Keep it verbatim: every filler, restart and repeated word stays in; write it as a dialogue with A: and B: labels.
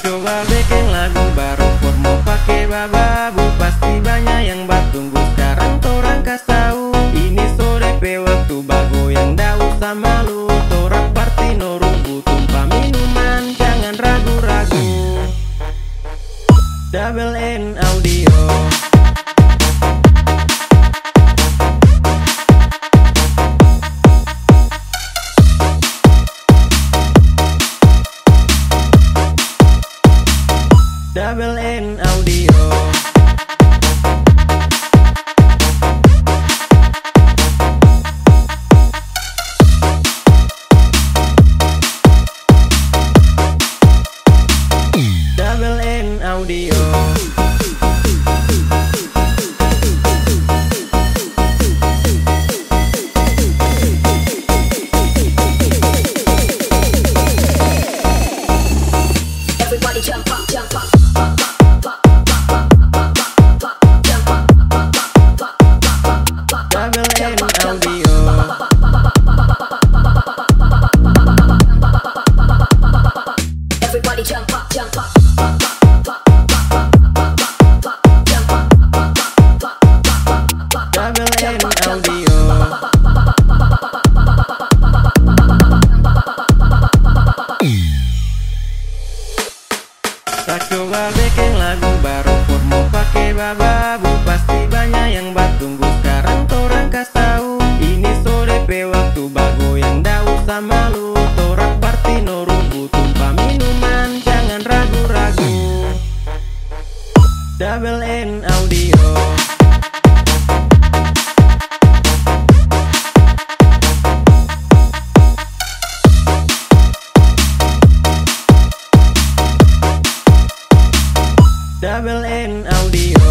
A: coba bikin lagu baru, formo pakai bababu. Pasti banyak yang batunggu, sekarang torang kas tahu. Ini sore pe waktu bago yang dah usah malu. Torang party no rubu, tumpah minuman, jangan ragu-ragu. Double N Audio. Double N Audio. Double N Audio.
B: Everybody jump up, jump up.
A: Double N Audio.
B: Everybody jump up, jump up.
A: Double N Audio. Tak coba bikin lagu baru, formo pakai bababu. Pasti banyak yang batunggu, sekarang torang kas tahu. Ini sore pe waktu bago yang dah usah malu. Torang party no rubu, tumpah minuman, jangan ragu-ragu. Double N Audio. Double N Audio.